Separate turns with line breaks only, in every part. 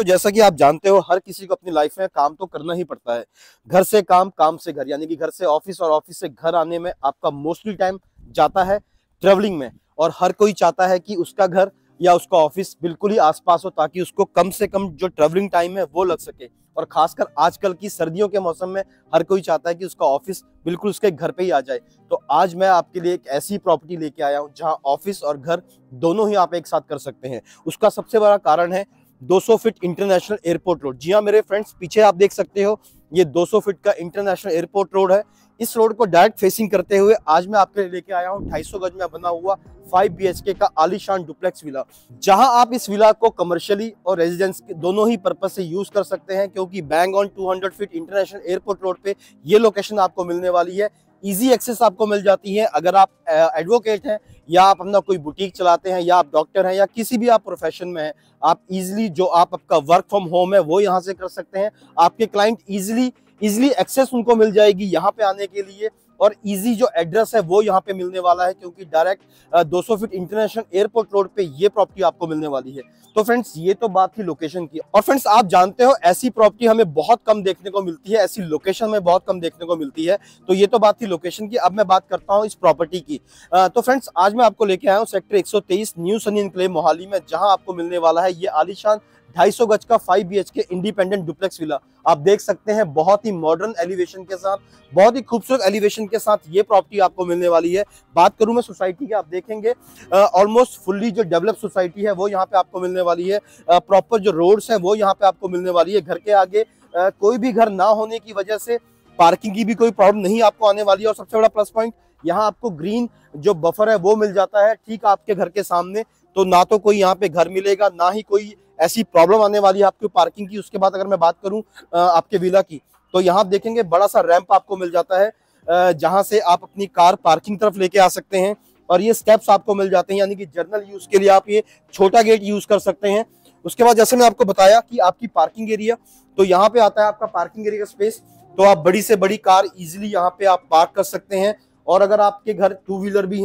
दोस्तों जैसा कि आप जानते हो हर किसी को अपनी लाइफ में काम तो करना ही पड़ता है। घर से काम, काम से घर, यानी कि घर से ऑफिस और ऑफिस से घर आने में आपका मोस्टली टाइम जाता है ट्रेवलिंग में। और हर कोई चाहता है कि उसका घर या उसका ऑफिस बिल्कुल ही आसपास हो ताकि उसको कम से कम जो ट्रेवलिंग टाइम है वो लग सके। और खासकर आजकल की सर्दियों के मौसम में हर कोई चाहता है कि उसका ऑफिस बिल्कुल उसके घर पे ही आ जाए। तो आज मैं आपके लिए एक ऐसी प्रॉपर्टी लेके आया हूं जहां ऑफिस और घर दोनों ही आप एक साथ कर सकते हैं। उसका सबसे बड़ा कारण है 200 फीट इंटरनेशनल एयरपोर्ट रोड। जी हाँ मेरे फ्रेंड्स, पीछे आप देख सकते हो ये 200 फीट का इंटरनेशनल एयरपोर्ट रोड है। इस रोड को डायरेक्ट फेसिंग करते हुए आज मैं आपके लिए लेके आया हूँ 250 गज में बना हुआ 5 BHK का आलीशान डुप्लेक्स विला, जहां आप इस विला को कमर्शियली और रेजिडेंस के दोनों ही पर्पज से यूज कर सकते हैं, क्योंकि bang on 200 feet international airport road पे ये लोकेशन आपको मिलने वाली है। इजी एक्सेस आपको मिल जाती है। अगर आप एडवोकेट हैं या आप अपना कोई बुटीक चलाते हैं या आप डॉक्टर हैं या किसी भी आप प्रोफेशन में हैं, आप इजीली जो आप आपका वर्क फ्रॉम होम है वो यहाँ से कर सकते हैं। आपके क्लाइंट इजीली एक्सेस उनको मिल जाएगी यहाँ पे आने के लिए, और इजी जो एड्रेस है वो यहाँ पे मिलने वाला है, क्योंकि direct 200 feet international airport road पे ये प्रॉपर्टी आपको मिलने वाली है। तो फ्रेंड्स ये तो बात थी लोकेशन की। और फ्रेंड्स आप जानते हो ऐसी प्रॉपर्टी हमें बहुत कम देखने को मिलती है, ऐसी लोकेशन में बहुत कम देखने को मिलती है। तो ये तो बात थी लोकेशन की। अब मैं बात करता हूँ इस प्रॉपर्टी की। तो फ्रेंड्स आज मैं आपको लेके आया हूँ sector 123 New Sunny Enclave Mohali में, जहां आपको मिलने वाला है ये आलीशान 250 गज का 5 BHK इंडिपेंडेंट डुप्लेक्स विला। आप देख सकते हैं बहुत ही मॉडर्न एलिवेशन के साथ, बहुत ही खूबसूरत एलिवेशन के साथ ये प्रॉपर्टी आपको मिलने वाली है। बात करूं मैं सोसाइटी की, आप देखेंगे ऑलमोस्ट फुल्ली जो डेवलप सोसाइटी है वो यहाँ पे आपको मिलने वाली है। प्रॉपर जो रोड्स है वो यहाँ पे आपको मिलने वाली है। घर के आगे कोई भी घर ना होने की वजह से पार्किंग की भी कोई प्रॉब्लम नहीं आपको आने वाली है। और सबसे बड़ा प्लस पॉइंट, यहाँ आपको ग्रीन जो बफर है वो मिल जाता है ठीक आपके घर के सामने। तो ना तो कोई यहाँ पे घर मिलेगा, ना ही कोई ऐसी प्रॉब्लम आने वाली है आपको पार्किंग की। उसके बाद अगर मैं बात करूं आपके विला की, तो यहाँ आप देखेंगे बड़ा सा रैंप आपको मिल जाता है, जहां से आप अपनी कार पार्किंग तरफ लेके आ सकते हैं। और ये स्टेप्स आपको मिल जाते हैं, यानी कि जर्नल यूज के लिए आप ये छोटा गेट यूज कर सकते हैं। उसके बाद जैसे मैं आपको बताया कि आपकी पार्किंग एरिया, तो यहाँ पे आता है आपका पार्किंग एरिया का स्पेस। तो आप बड़ी से बड़ी कार इजिली यहाँ पे आप पार्क कर सकते हैं। और अगर आपके घर 2 व्हीलर भी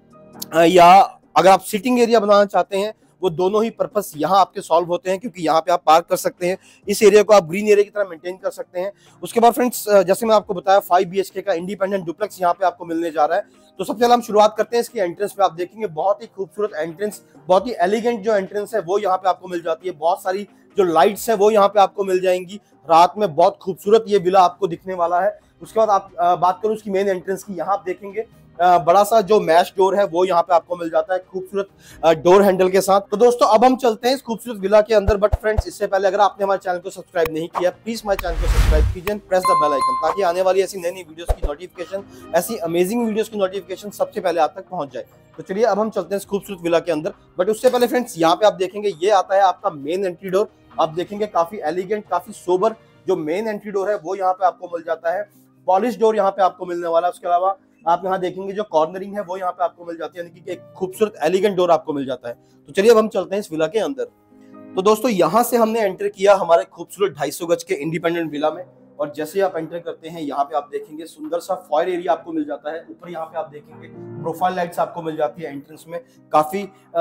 हैं या अगर आप सिटिंग एरिया बनाना चाहते हैं, वो दोनों ही पर्पस यहाँ आपके सॉल्व होते हैं, क्योंकि यहाँ पे आप पार्क कर सकते हैं। इस एरिया को आप ग्रीन एरिया की तरह मेंटेन कर सकते हैं। उसके बाद फ्रेंड्स जैसे मैं आपको बताया 5 BHK का इंडिपेंडेंट डुप्लेक्स यहाँ पे आपको मिलने जा रहा है। तो सबसे पहले हम शुरुआत करते हैं इसकी एंट्रेंस पे। आप देखेंगे बहुत ही खूबसूरत एंट्रेंस, बहुत ही एलिगेंट जो एंट्रेंस है वो यहाँ पे आपको मिल जाती है। बहुत सारी जो लाइट्स है वो यहाँ पे आपको मिल जाएंगी। रात में बहुत खूबसूरत ये विला आपको दिखने वाला है। उसके बाद आप बात करूं उसकी मेन एंट्रेंस की, यहाँ आप देखेंगे बड़ा सा जो मैश डोर है वो यहाँ पे आपको मिल जाता है खूबसूरत डोर हैंडल के साथ। तो दोस्तों अब हम चलते हैं इस खूबसूरत विला के अंदर। बट फ्रेंड्स इससे पहले अगर आपने हमारे चैनल को सब्सक्राइब नहीं किया, प्लीज हमारे चैनल को सब्सक्राइब कीजिए, प्रेस द बेल आइकन, ताकि आने वाली ऐसी नई नई वीडियोस की नोटिफिकेशन, ऐसी अमेजिंग वीडियोस की नोटिफिकेशन सबसे पहले आप तक पहुंच जाए। तो चलिए अब हम चलते हैं इस खूबसूरत विला के अंदर। बट उससे पहले फ्रेंड्स यहाँ पे आप देखेंगे ये आता है आपका मेन एंट्री डोर। आप देखेंगे काफी एलिगेंट, काफी सोबर जो मेन एंट्री डोर है वो यहाँ पे आपको मिल जाता है। पॉलिश डोर यहाँ पे आपको मिलने वाला है। उसके अलावा आप यहाँ देखेंगे जो कॉर्नरिंग है वो यहाँ पे आपको मिल जाती है, यानी कि एक खूबसूरत एलिगेंट डोर आपको मिल जाता है। तो चलिए अब हम चलते हैं इस विला के अंदर। तो दोस्तों यहाँ से हमने एंटर किया हमारे खूबसूरत 250 गज के इंडिपेंडेंट विला में। और जैसे आप एंटर करते हैं यहाँ पे आप देखेंगे सुंदर सा फॉयर एरिया आपको मिल जाता है। ऊपर यहाँ पे आप देखेंगे प्रोफाइल लाइट्स आपको मिल जाती है एंट्रेंस में। काफी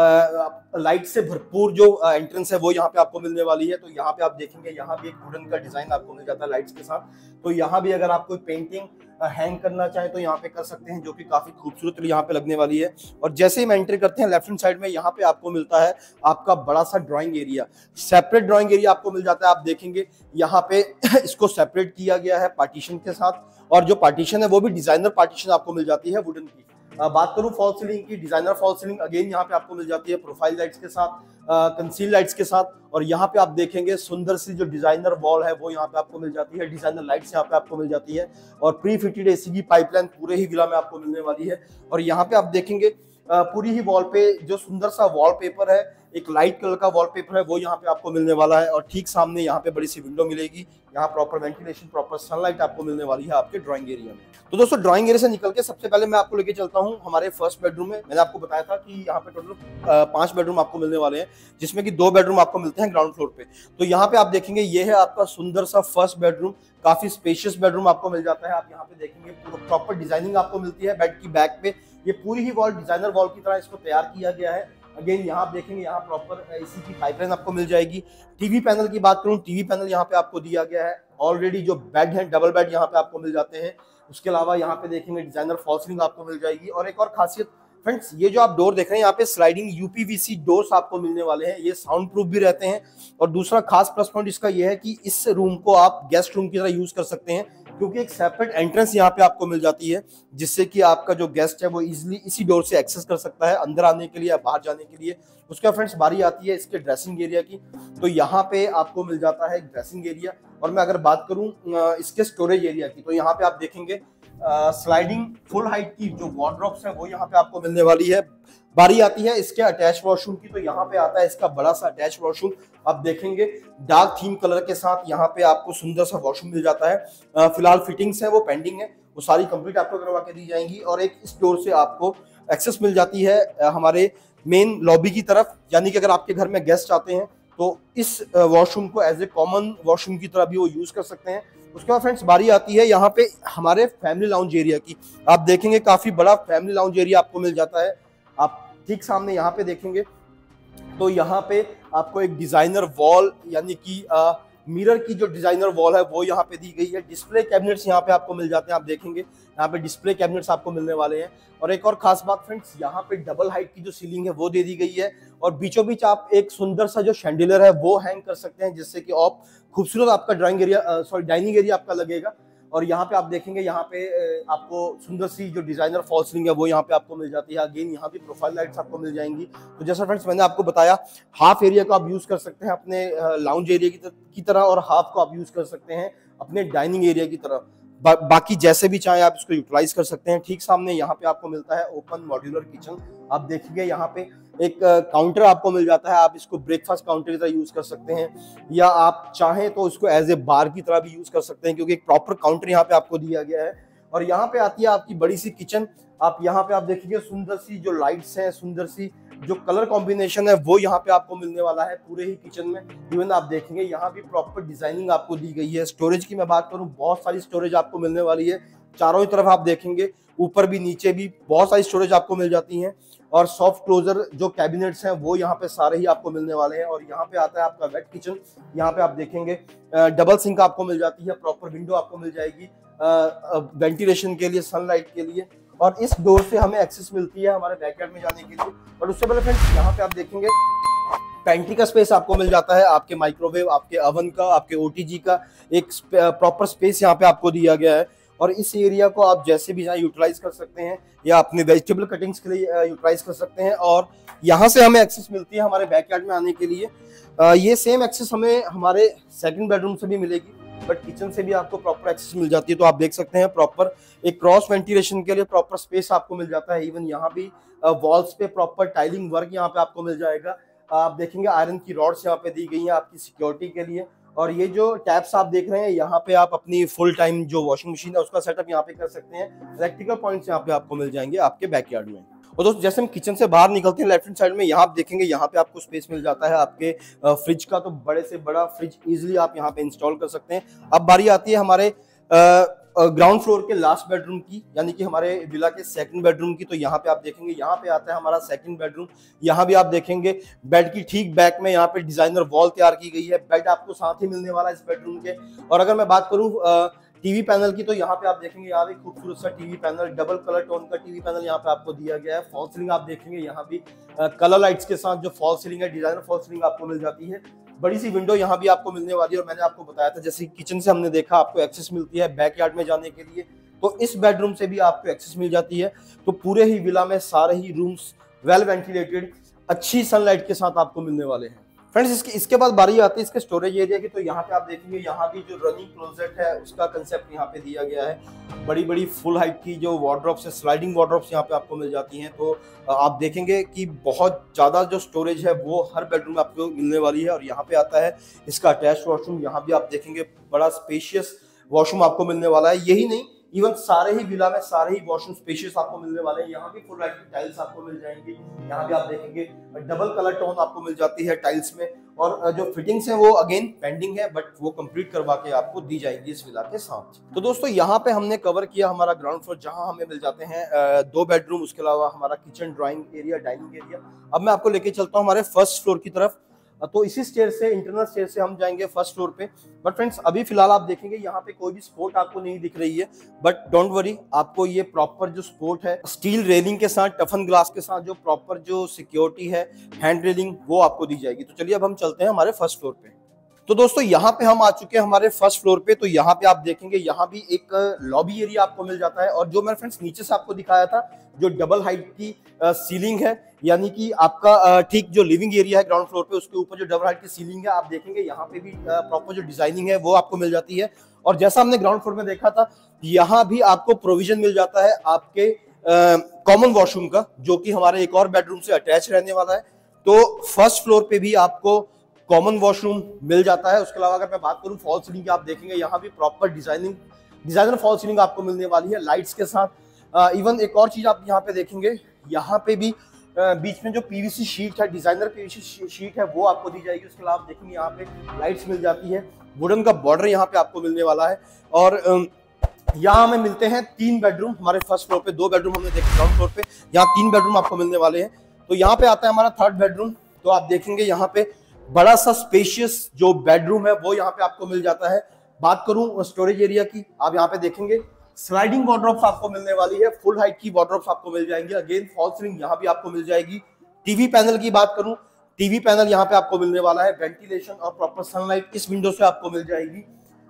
लाइट से भरपूर जो एंट्रेंस है वो यहाँ पे आपको मिलने वाली है। तो यहाँ पे आप देखेंगे यहाँ भी एक वुडन का डिजाइन आपको मिल जाता है लाइट्स के साथ। तो यहाँ भी अगर आप कोई पेंटिंग हैंग करना चाहे तो यहाँ पे कर सकते हैं, जो कि काफी खूबसूरत यहाँ पे लगने वाली है। और जैसे ही हम एंट्री करते हैं लेफ्ट हैंड साइड में यहाँ पे आपको मिलता है आपका बड़ा सा drawing area, separate drawing area आपको मिल जाता है। आप देखेंगे यहाँ पे इसको सेपरेट किया गया है पार्टीशन के साथ, और जो पार्टीशन है वो भी डिजाइनर पार्टीशन आपको मिल जाती है वुडन की। बात करूं फॉल सीलिंग की, डिजाइनर फॉल सीलिंग अगेन यहाँ पे आपको मिल जाती है प्रोफाइल लाइट्स के साथ, कंसील लाइट्स के साथ। और यहाँ पे आप देखेंगे सुंदर सी जो डिजाइनर वॉल है वो यहाँ पे आपको मिल जाती है, डिजाइनर लाइट्स यहाँ पे आपको मिल जाती है। और प्री फिटेड एसी की पाइपलाइन पूरे ही विला में आपको मिलने वाली है। और यहाँ पे आप देखेंगे पूरी ही वॉल पे जो सुंदर सा वॉलपेपर है, एक लाइट कलर का वॉलपेपर है वो यहाँ पे आपको मिलने वाला है। और ठीक सामने यहाँ पे बड़ी सी विंडो मिलेगी, यहाँ प्रॉपर वेंटिलेशन, प्रॉपर सनलाइट आपको मिलने वाली है आपके ड्राइंग एरिया में। तो दोस्तों ड्राइंग एरिया से निकल के सबसे पहले मैं आपको लेके चलता हूँ हमारे फर्स्ट बेडरूम में। मैंने आपको बताया था कि यहाँ पे टोटल 5 बेडरूम आपको मिलने वाले हैं, जिसमें कि 2 बेडरूम आपको मिलते हैं ग्राउंड फ्लोर पे। तो यहाँ पे आप देखेंगे ये है आपका सुंदर सा फर्स्ट बेडरूम, काफी स्पेशियस बेडरूम आपको मिल जाता है। आप यहाँ पे देखेंगे प्रॉपर डिजाइनिंग आपको मिलती है बेड की बैक पे। ये पूरी ही वॉल डिजाइनर वॉल की तरह इसको तैयार किया गया है। अगेन यहाँ आप देखेंगे यहाँ प्रॉपर एसी की पाइपलाइन आपको मिल जाएगी। टीवी पैनल की बात करूँ, टीवी पैनल यहाँ पे आपको दिया गया है। ऑलरेडी जो बेड है डबल बेड यहाँ पे आपको मिल जाते हैं। उसके अलावा यहाँ पे देखेंगे डिजाइनर फॉल सीलिंग आपको मिल जाएगी। और एक और खासियत फ्रेंड्स, ये जो आप डोर देख रहे हैं यहाँ पे स्लाइडिंग यूपीवीसी डोर्स आपको मिलने वाले हैं। ये साउंड प्रूफ भी रहते हैं। और दूसरा खास प्लस पॉइंट इसका ये है कि इस रूम को आप गेस्ट रूम की तरह यूज कर सकते हैं, क्योंकि एक सेपरेट एंट्रेंस यहाँ पे आपको मिल जाती है, जिससे कि आपका जो गेस्ट है वो इजीली इसी डोर से एक्सेस कर सकता है अंदर आने के लिए या बाहर जाने के लिए। उसके बाद फ्रेंड्स बारी आती है इसके ड्रेसिंग एरिया की। तो यहाँ पे आपको मिल जाता है ड्रेसिंग एरिया। और मैं अगर बात करूँ इसके स्टोरेज एरिया की, तो यहाँ पे आप देखेंगे स्लाइडिंग फुल हाइट की जो वार्डरोब्स है वो यहाँ पे आपको मिलने वाली है। बारी आती है इसके अटैच वॉशरूम की, तो यहाँ पे आता है इसका बड़ा सा अटैच वॉशरूम। आप देखेंगे डार्क थीम कलर के साथ यहाँ पे आपको सुंदर सा वॉशरूम मिल जाता है। फिलहाल फिटिंग्स है वो पेंडिंग है, वो सारी कंप्लीट आपको करवा के दी जाएंगी। और एक इस डोर से आपको एक्सेस मिल जाती है हमारे मेन लॉबी की तरफ, यानी कि अगर आपके घर में गेस्ट आते हैं तो इस वॉशरूम को एज ए कॉमन वॉशरूम की तरह भी वो यूज कर सकते हैं। उसके बाद फ्रेंड्स बारी आती है यहाँ पे हमारे फैमिली लाउंज एरिया की। आप देखेंगे काफी बड़ा फैमिली लाउंज एरिया आपको मिल जाता है। आप ठीक सामने यहाँ पे देखेंगे तो यहाँ पे आपको एक डिजाइनर वॉल, यानी कि मिरर की जो डिजाइनर वॉल है वो यहाँ पे दी गई है। डिस्प्ले कैबिनेट्स यहाँ पे आपको मिल जाते हैं। आप देखेंगे यहाँ पे डिस्प्ले कैबिनेट्स आपको मिलने वाले हैं। और एक और खास बात फ्रेंड्स, यहाँ पे डबल हाइट की जो सीलिंग है वो दे दी गई है। और बीचों बीच आप एक सुंदर सा जो शैंडिलियर है वो हैंग कर सकते हैं, जिससे कि आप खूबसूरत आपका डाइनिंग एरिया आपका लगेगा। और यहाँ पे आप देखेंगे यहाँ पे आपको सुंदर सी जो डिजाइनर फॉल सीलिंग है वो यहाँ पे आपको मिल जाती है। अगेन यहाँ पे प्रोफाइल लाइट्स आपको मिल जाएंगी। तो जैसा फ्रेंड्स मैंने आपको बताया, हाफ एरिया को आप यूज कर सकते हैं अपने लाउंज एरिया की तरह, और हाफ को आप यूज कर सकते हैं अपने डाइनिंग एरिया की तरह। बाकी जैसे भी चाहे आप इसको यूटिलाइज कर सकते हैं। ठीक सामने यहाँ पे आपको मिलता है ओपन मॉड्यूलर किचन। आप देखेंगे यहाँ पे एक काउंटर आपको मिल जाता है। आप इसको ब्रेकफास्ट काउंटर की तरह यूज कर सकते हैं, या आप चाहें तो इसको एज ए बार की तरह भी यूज कर सकते हैं, क्योंकि एक प्रॉपर काउंटर यहाँ पे आपको दिया गया है। और यहाँ पे आती है आपकी बड़ी सी किचन। आप यहाँ पे आप देखेंगे सुंदर सी जो लाइट्स हैं, सुंदर सी जो कलर कॉम्बिनेशन है वो यहाँ पे आपको मिलने वाला है पूरे ही किचन में। इवन आप देखेंगे यहाँ भी प्रॉपर डिजाइनिंग आपको दी गई है। स्टोरेज की मैं बात करूँ, बहुत सारी स्टोरेज आपको मिलने वाली है। चारों ही तरफ आप देखेंगे, ऊपर भी नीचे भी बहुत सारी स्टोरेज आपको मिल जाती हैं। और सॉफ्ट क्लोजर जो कैबिनेट्स हैं वो यहाँ पे सारे ही आपको मिलने वाले हैं। और यहाँ पे आता है आपका वेट किचन। यहाँ पे आप देखेंगे डबल सिंक आपको मिल जाती है, प्रॉपर विंडो आपको मिल जाएगी वेंटिलेशन के लिए, सनलाइट के लिए। और इस डोर से हमें एक्सेस मिलती है हमारे बैकयार्ड में जाने के लिए। और उससे पहले फ्रेंड्स यहाँ पे आप देखेंगे पेंट्री का स्पेस आपको मिल जाता है। आपके माइक्रोवेव, आपके ओवन का, आपके ओटीजी का एक प्रॉपर स्पेस यहाँ पे आपको दिया गया है। और इस एरिया को आप जैसे भी यहाँ यूटिलाइज कर सकते हैं, या अपने वेजिटेबल कटिंग्स के लिए यूटिलाइज कर सकते हैं। और यहाँ से हमें एक्सेस मिलती है हमारे बैकयार्ड में आने के लिए। ये सेम एक्सेस हमें हमारे सेकंड बेडरूम से भी मिलेगी, बट किचन से भी आपको प्रॉपर एक्सेस मिल जाती है। तो आप देख सकते हैं प्रॉपर एक क्रॉस वेंटिलेशन के लिए प्रॉपर स्पेस आपको मिल जाता है। इवन यहाँ भी वॉल्स पे प्रॉपर टाइलिंग वर्क यहाँ पे आपको मिल जाएगा। आप देखेंगे आयरन की रॉड्स यहाँ पे दी गई हैं आपकी सिक्योरिटी के लिए। और ये जो टैप्स आप देख रहे हैं, यहाँ पे आप अपनी फुल टाइम जो वॉशिंग मशीन है उसका सेटअप यहाँ पे कर सकते हैं। इलेक्ट्रिकल पॉइंट्स यहाँ पे आपको मिल जाएंगे आपके बैकयार्ड में। और दोस्तों जैसे हम किचन से बाहर निकलते हैं, लेफ्ट हैंड साइड में यहाँ आप देखेंगे यहाँ पे आपको स्पेस मिल जाता है आपके फ्रिज का। तो बड़े से बड़ा फ्रिज इजीली आप यहाँ पे इंस्टॉल कर सकते हैं। अब बारी आती है हमारे ग्राउंड फ्लोर के लास्ट बेडरूम की, यानी कि हमारे विला के सेकंड बेडरूम की। तो यहाँ पे आप देखेंगे यहाँ पे आता है हमारा सेकंड बेडरूम। यहाँ भी आप देखेंगे बेड की ठीक बैक में यहाँ पे डिजाइनर वॉल तैयार की गई है। बेड आपको साथ ही मिलने वाला है इस बेडरूम के। और अगर मैं बात करूँ टीवी पैनल की, तो यहाँ पे आप देखेंगे यहाँ भी खूबसूरत सा TV panel, double colour tone का टीवी पैनल यहाँ पे आपको दिया गया है। फॉल सीलिंग आप देखेंगे यहाँ भी कलर लाइट्स के साथ जो फॉल सीलिंग है, डिजाइनर फॉल सीलिंग आपको मिल जाती है। बड़ी सी विंडो यहाँ भी आपको मिलने वाली है। और मैंने आपको बताया था जैसे किचन से हमने देखा आपको एक्सेस मिलती है बैकयार्ड में जाने के लिए, तो इस बेडरूम से भी आपको एक्सेस मिल जाती है। तो पूरे ही विला में सारे ही रूम्स वेल वेंटिलेटेड, अच्छी सनलाइट के साथ आपको मिलने वाले हैं। फ्रेंड्स इसके बाद बारी आती है इसके स्टोरेज एरिया की। तो यहाँ पे आप देखेंगे यहाँ भी जो रनिंग क्लोजेट है उसका कंसेप्ट यहाँ पे दिया गया है। बड़ी बड़ी फुल हाइट की जो वार्डरोब्स है, स्लाइडिंग वार्डरोब्स यहाँ पे आपको मिल जाती हैं। तो आप देखेंगे कि बहुत ज़्यादा जो स्टोरेज है वो हर बेडरूम में आपको मिलने वाली है। और यहाँ पे आता है इसका अटैच वॉशरूम। यहाँ भी आप देखेंगे बड़ा स्पेशियस वॉशरूम आपको मिलने वाला है। यही नहीं, इवन सारे ही विला में सारे ही वॉशरूम स्पेशियस आपको मिलने वाले हैं। यहाँ भी फुल लाइट की टाइल्स आपको मिल जाएंगी। यहाँ भी आप देखेंगे डबल कलर टोन आपको मिल जाती है टाइल्स में, और जो फिटिंग्स है वो अगेन पेंडिंग है, बट वो कंप्लीट करवा के आपको दी जाएगी इस विला के साथ। तो दोस्तों यहाँ पे हमने कवर किया हमारा ग्राउंड फ्लोर, जहाँ हमें मिल जाते हैं 2 बेडरूम, उसके अलावा हमारा kitchen, drawing area, dining area. अब मैं आपको लेके चलता हूँ हमारे फर्स्ट फ्लोर की तरफ। तो इसी स्टेयर से, इंटरनल स्टेयर से हम जाएंगे फर्स्ट फ्लोर पे। बट फ्रेंड्स अभी फिलहाल आप देखेंगे यहाँ पे कोई भी स्पोर्ट आपको नहीं दिख रही है, बट डोंट वरी, आपको ये प्रॉपर जो स्पोर्ट है स्टील रेलिंग के साथ, टफन ग्लास के साथ, जो प्रॉपर जो सिक्योरिटी है, हैंड रेलिंग, वो आपको दी जाएगी। तो चलिए अब हम चलते हैं हमारे फर्स्ट फ्लोर पे। तो दोस्तों यहाँ पे हम आ चुके हैं हमारे फर्स्ट फ्लोर पे। तो यहाँ पे आप देखेंगे यहाँ भी एक लॉबी एरिया आपको मिल जाता है, और जो मैं फ्रेंड्स नीचे से आपको दिखाया था, जो डबल हाइट की सीलिंग है, यानी कि आपका ठीक जो लिविंग एरिया है ग्राउंड फ्लोर पे, उसके ऊपर जो डबल हाइट की सीलिंग है, आप देखेंगे यहाँ पे भी प्रॉपर जो डिजाइनिंग है वो आपको मिल जाती है। और जैसा हमने ग्राउंड फ्लोर में देखा था, यहाँ भी आपको प्रोविजन मिल जाता है आपके कॉमन वॉशरूम का, जो कि हमारे एक और बेडरूम से अटैच रहने वाला है। तो फर्स्ट फ्लोर पे भी आपको कॉमन वॉशरूम मिल जाता है। उसके अलावा अगर मैं बात करूं फॉल सीलिंग की, आप देखेंगे यहाँ भी प्रॉपर डिजाइनर फॉल सीलिंग आपको मिलने वाली है लाइट्स के साथ। इवन एक और चीज आप यहाँ पे देखेंगे, यहाँ पे भी बीच में जो पीवीसी शीट है, डिजाइनर पीवीसी शीट है, वो आपको दी जाएगी। उसके अलावा आप देखेंगे यहाँ पे लाइट्स मिल जाती है, वुडन का बॉर्डर यहाँ पे आपको मिलने वाला है। और यहाँ हमें मिलते हैं 3 बेडरूम। हमारे फर्स्ट फ्लोर पे 2 बेडरूम हमने देखे, ग्राउंड फ्लोर पे यहाँ 3 बेडरूम आपको मिलने वाले हैं। तो यहाँ पे आता है हमारा 3rd बेडरूम। तो आप देखेंगे यहाँ पे बड़ा सा स्पेशियस जो बेडरूम है वो यहाँ पे आपको मिल जाता है। बात करूं स्टोरेज एरिया की, आप यहाँ पे देखेंगे स्लाइडिंग वार्डरोब्स आपको मिलने वाली है, फुल हाइट की वार्डरोब्स आपको मिल जाएंगे। अगेन फॉल सीलिंग यहाँ भी आपको मिल जाएगी। टीवी पैनल की बात करूं, टीवी पैनल यहाँ पे आपको मिलने वाला है। वेंटिलेशन और प्रॉपर सनलाइट इस विंडो से आपको मिल जाएगी,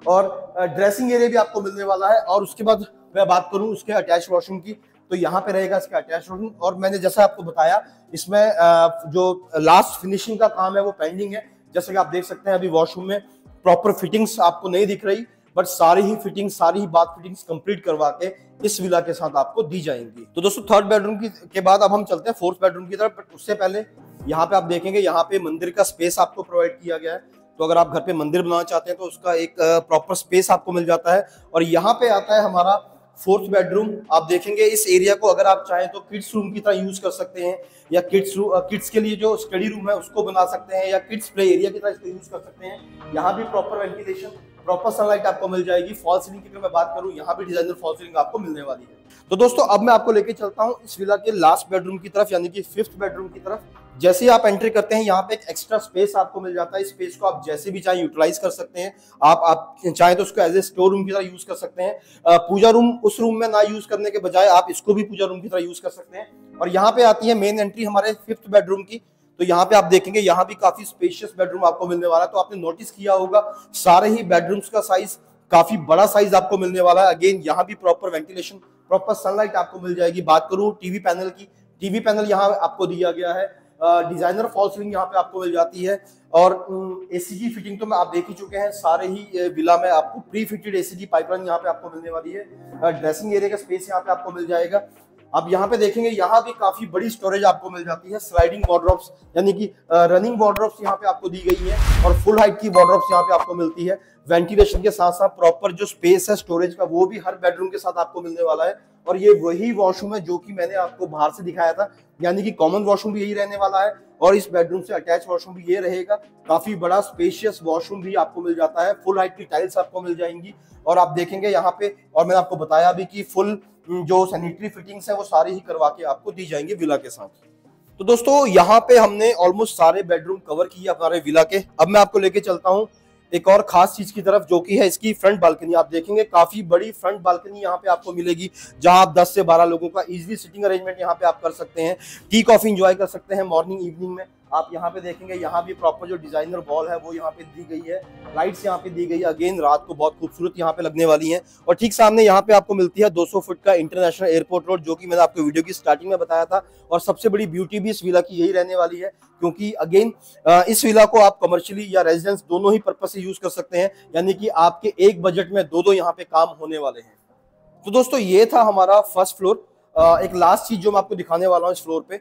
और ड्रेसिंग एरिया भी आपको मिलने वाला है। और उसके बाद मैं बात करूं उसके अटैच वॉशरूम की, तो यहाँ पे रहेगा इसका अटैच वॉशरूम। और मैंने जैसा आपको बताया, इसमें जो लास्ट फिनिशिंग का काम है वो पेंडिंग है। जैसे कि आप देख सकते हैं अभी वॉशरूम में प्रॉपर फिटिंग्स आपको नहीं दिख रही, बट सारी ही बाथ फिटिंग्स कंप्लीट करवा के इस विला के साथ आपको दी जाएंगी। तो दोस्तों 3rd बेडरूम के बाद अब हम चलते हैं 4th बेडरूम की तरफ। बट उससे पहले यहाँ पे आप देखेंगे यहाँ पे मंदिर का स्पेस आपको प्रोवाइड किया गया है। तो अगर आप घर पे मंदिर बनाना चाहते हैं तो उसका एक प्रॉपर स्पेस आपको मिल जाता है। और यहाँ पे आता है हमारा 4th बेडरूम। आप देखेंगे इस एरिया को अगर आप चाहें तो किड्स रूम की तरह यूज कर सकते हैं, या किड्स के लिए जो स्टडी रूम है उसको बना सकते हैं, या किड्स प्ले एरिया की तरह इसको यूज कर सकते हैं। यहाँ भी प्रॉपर वेंटिलेशन, प्रॉपर सनलाइट आपको मिल जाएगी। फॉल सीलिंग की अगर मैं बात करूं, यहाँ भी डिजाइनर फॉल सीलिंग आपको मिलने वाली है। तो दोस्तों अब मैं आपको लेके चलता हूँ इस विला के लास्ट बेडरूम की तरफ, यानी कि 5th बेडरूम की तरफ। जैसे ही आप एंट्री करते हैं यहाँ पे एक एक्स्ट्रा स्पेस आपको मिल जाता है। इस स्पेस को आप जैसे भी चाहे यूटिलाइज कर सकते हैं। आप चाहे तो उसको एज ए स्टोर रूम की तरह यूज कर सकते हैं। पूजा रूम उस रूम में ना यूज करने के बजाय आप इसको भी पूजा रूम की तरह यूज कर सकते हैं। और यहाँ पे आती है मेन एंट्री हमारे 5th बेडरूम की। तो यहाँ पे आप देखेंगे यहाँ भी काफी स्पेशियस बेडरूम आपको मिलने वाला है। तो आपने नोटिस किया होगा सारे ही बेडरूम्स का साइज काफी बड़ा साइज आपको मिलने वाला है। अगेन यहाँ भी प्रॉपर वेंटिलेशन, प्रॉपर सनलाइट आपको मिल जाएगी। बात करूं टीवी पैनल की, टीवी पैनल यहाँ आपको दिया गया है। डिजाइनर फॉल सीलिंग यहाँ पे आपको मिल जाती है। और एसी की फिटिंग तो आप देख ही चुके हैं, सारे ही विला में आपको प्री फिटेड एसी की पाइपलाइन यहाँ पे आपको मिलने वाली है। ड्रेसिंग एरिया का स्पेस यहाँ पे आपको मिल जाएगा। अब यहाँ पे देखेंगे यहाँ भी काफी बड़ी स्टोरेज आपको मिल जाती है। स्लाइडिंग वार्डरोब्स यानी कि रनिंग वार्डरोब्स यहाँ पे आपको दी गई है, और फुल हाइट की वार्डरोब्स यहाँ पे आपको मिलती है। वेंटिलेशन के साथ साथ प्रॉपर जो स्पेस है स्टोरेज का, वो भी हर बेडरूम के साथ आपको मिलने वाला है। और ये वही वॉशरूम है जो कि मैंने आपको बाहर से दिखाया था, यानी कि कॉमन वॉशरूम भी यही रहने वाला है, और इस बेडरूम से अटैच वॉशरूम भी ये रहेगा। काफी बड़ा स्पेशियस वॉशरूम भी आपको मिल जाता है। फुल हाइट की टाइल्स आपको मिल जाएंगी। और आप देखेंगे यहाँ पे, और मैंने आपको बताया भी कि फुल जो सैनिटरी फिटिंग्स है वो सारी ही करवा के आपको दी जाएंगी विला के साथ। तो दोस्तों यहाँ पे हमने ऑलमोस्ट सारे बेडरूम कवर किए हमारे विला के। अब मैं आपको लेके चलता हूँ एक और खास चीज की तरफ, जो कि है इसकी फ्रंट बालकनी। आप देखेंगे काफी बड़ी फ्रंट बालकनी यहाँ पे आपको मिलेगी, जहां आप 10 से 12 लोगों का इजीली सिटिंग अरेंजमेंट यहाँ पे आप कर सकते हैं। टी कॉफी एंजॉय कर सकते हैं मॉर्निंग इवनिंग में। आप यहाँ पे देखेंगे यहाँ भी प्रॉपर जो डिजाइनर वॉल है वो यहाँ पे दी गई है, लाइट्स यहाँ पे दी गई है। अगेन रात को बहुत खूबसूरत यहाँ पे लगने वाली है। और ठीक सामने यहाँ पे आपको मिलती है 200 फुट का इंटरनेशनल एयरपोर्ट रोड, जो कि मैंने आपको वीडियो की स्टार्टिंग में बताया था। और सबसे बड़ी ब्यूटी भी इस विला की यही रहने वाली है, क्योंकि अगेन इस विला को आप कमर्शियली या रेजिडेंस दोनों ही पर्पज से यूज कर सकते हैं, यानी कि आपके एक बजट में दो यहाँ पे काम होने वाले हैं। तो दोस्तों ये था हमारा फर्स्ट फ्लोर। एक लास्ट चीज जो मैं आपको दिखाने वाला हूँ इस फ्लोर पे,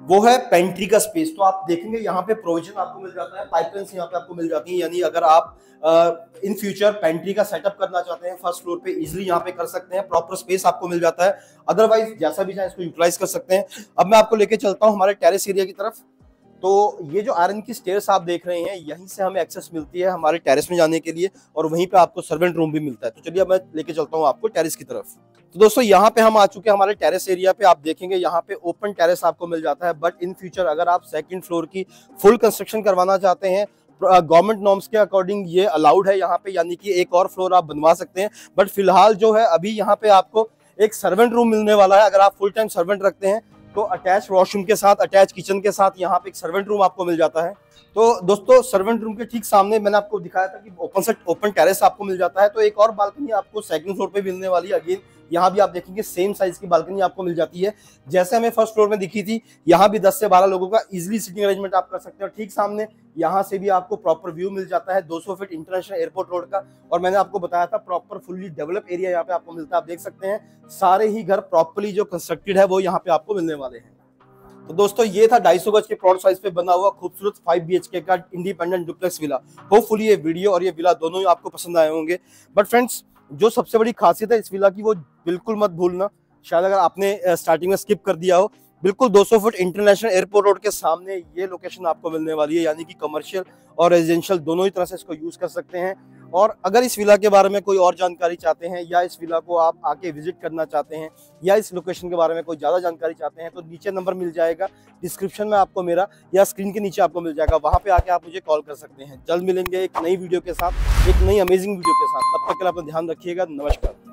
वो है पेंट्री का स्पेस। तो आप देखेंगे यहाँ पे प्रोविजन आपको मिल जाता है, पाइपलाइंस यहाँ पे आपको मिल जाती है, यानी अगर आप इन फ्यूचर पेंट्री का सेटअप करना चाहते हैं फर्स्ट फ्लोर पे इजिली यहाँ पे कर सकते हैं, प्रॉपर स्पेस आपको मिल जाता है। अदरवाइज जैसा भी चाहे इसको यूटिलाइज कर सकते हैं। अब मैं आपको लेके चलता हूँ हमारे टेरेस एरिया की तरफ। तो ये जो आयरन की स्टेयर्स आप देख रहे हैं, यहीं से हमें एक्सेस मिलती है हमारे टेरेस में जाने के लिए, और वहीं पे आपको सर्वेंट रूम भी मिलता है। तो चलिए अब मैं लेके चलता हूँ आपको टेरेस की तरफ। तो दोस्तों यहाँ पे हम आ चुके हैं हमारे टेरेस एरिया पे। आप देखेंगे यहाँ पे ओपन टेरेस आपको मिल जाता है, बट इन फ्यूचर अगर आप सेकंड फ्लोर की फुल कंस्ट्रक्शन करवाना चाहते हैं, गवर्नमेंट नॉर्म्स के अकॉर्डिंग ये अलाउड है यहाँ पे, यानी कि एक और फ्लोर आप बनवा सकते हैं। बट फिलहाल जो है अभी यहाँ पे आपको एक सर्वेंट रूम मिलने वाला है। अगर आप फुल टाइम सर्वेंट रखते हैं तो अटैच वॉशरूम के साथ, अटैच किचन के साथ यहाँ पे एक सर्वेंट रूम आपको मिल जाता है। तो दोस्तों सर्वेंट रूम के ठीक सामने मैंने आपको दिखाया था कि ओपन टेरेस आपको मिल जाता है। तो एक और बालकनी आपको सेकंड फ्लोर पे मिलने वाली है। अगेन यहाँ भी आप देखेंगे सेम साइज की बालकनी आपको मिल जाती है जैसे हमें फर्स्ट फ्लोर में दिखी थी। यहाँ भी 10 से 12 लोगों का इजिली सिटिंग अरेंजमेंट आप कर सकते हो। ठीक सामने यहाँ से भी आपको प्रॉपर व्यू मिल जाता है 200 फीट इंटरनेशनल एयरपोर्ट रोड का। और मैंने आपको बताया था प्रॉपर फुल्ली डेवलप एरिया यहाँ पे आपको मिलता है। आप देख सकते हैं सारे ही घर प्रॉपरली जो कंस्ट्रक्टेड है वो यहाँ पे आपको मिलने वाले हैं। तो दोस्तों ये था 250 गज के प्लॉट साइज पे बना हुआ खूबसूरत 5 BHK का इंडिपेंडेंट डुप्लेक्स विला। होपफुली ये वीडियो और ये विला दोनों ही आपको पसंद आए होंगे। बट फ्रेंड्स जो सबसे बड़ी खासियत है इस विला की वो बिल्कुल मत भूलना, शायद अगर आपने स्टार्टिंग में स्किप कर दिया हो, बिल्कुल 200 फुट इंटरनेशनल एयरपोर्ट रोड के सामने ये लोकेशन आपको मिलने वाली है, यानी कि कमर्शियल और रेजिडेंशियल दोनों ही तरह से इसको यूज कर सकते हैं। और अगर इस विला के बारे में कोई और जानकारी चाहते हैं, या इस विला को आप आके विजिट करना चाहते हैं, या इस लोकेशन के बारे में कोई ज़्यादा जानकारी चाहते हैं, तो नीचे नंबर मिल जाएगा डिस्क्रिप्शन में आपको मेरा, या स्क्रीन के नीचे आपको मिल जाएगा, वहाँ पे आके आप मुझे कॉल कर सकते हैं। जल्द मिलेंगे एक नई वीडियो के साथ, एक नई अमेजिंग वीडियो के साथ। तब तक के लिए अपना ध्यान रखिएगा। नमस्कार।